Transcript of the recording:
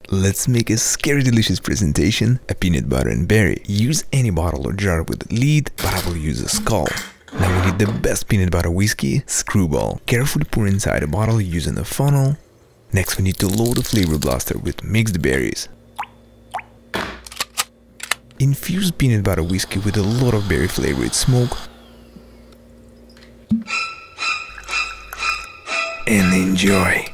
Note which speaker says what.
Speaker 1: Let's make a scary delicious presentation, a peanut butter and berry. Use any bottle or jar with a lid, but I will use a skull. Now we need the best peanut butter whiskey, Skrewball. Carefully pour inside a bottle using a funnel. Next we need to load the flavor blaster with mixed berries. Infuse peanut butter whiskey with a lot of berry flavored smoke. And enjoy!